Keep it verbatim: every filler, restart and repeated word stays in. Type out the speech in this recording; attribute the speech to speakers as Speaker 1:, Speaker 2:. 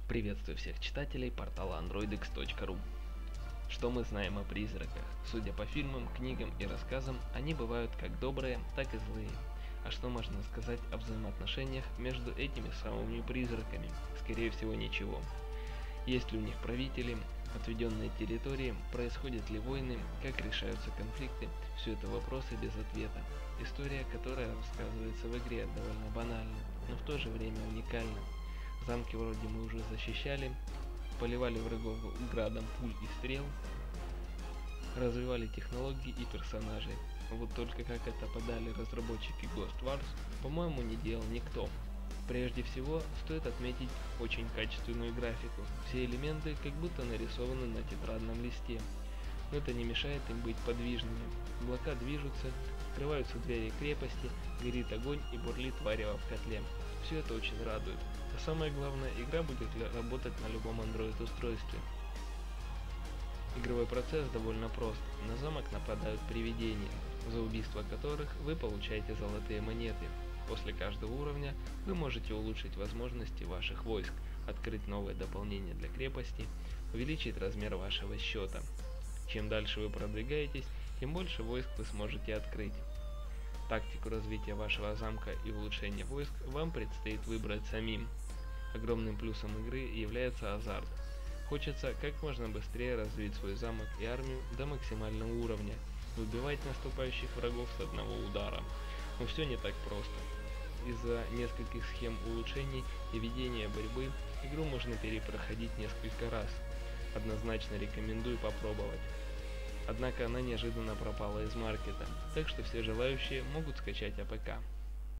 Speaker 1: Приветствую всех читателей портала андроид икс точка ру. Что мы знаем о призраках? Судя по фильмам, книгам и рассказам, они бывают как добрые, так и злые. А что можно сказать о взаимоотношениях между этими самыми призраками? Скорее всего, ничего. Есть ли у них правители, отведенные территории, происходят ли войны, как решаются конфликты? Все это вопросы без ответа. История, которая рассказывается в игре, довольно банальна, но в то же время уникальна. Замки вроде мы уже защищали, поливали врагов градом пуль и стрел, развивали технологии и персонажей. Вот только как это подали разработчики Ghost Wars, по-моему, не делал никто. Прежде всего, стоит отметить очень качественную графику. Все элементы как будто нарисованы на тетрадном листе. Но это не мешает им быть подвижными. Облака движутся, открываются двери крепости, горит огонь и бурлит варево в котле. Все это очень радует. А самое главное, игра будет работать на любом Android устройстве. Игровой процесс довольно прост. На замок нападают привидения, за убийство которых вы получаете золотые монеты. После каждого уровня вы можете улучшить возможности ваших войск, открыть новые дополнения для крепости, увеличить размер вашего счета. Чем дальше вы продвигаетесь, тем больше войск вы сможете открыть. Тактику развития вашего замка и улучшения войск вам предстоит выбрать самим. Огромным плюсом игры является азарт. Хочется как можно быстрее развить свой замок и армию до максимального уровня, выбивать наступающих врагов с одного удара. Но все не так просто. Из-за нескольких схем улучшений и ведения борьбы игру можно перепроходить несколько раз. Однозначно рекомендую попробовать. Однако она неожиданно пропала из маркета, так что все желающие могут скачать АПК.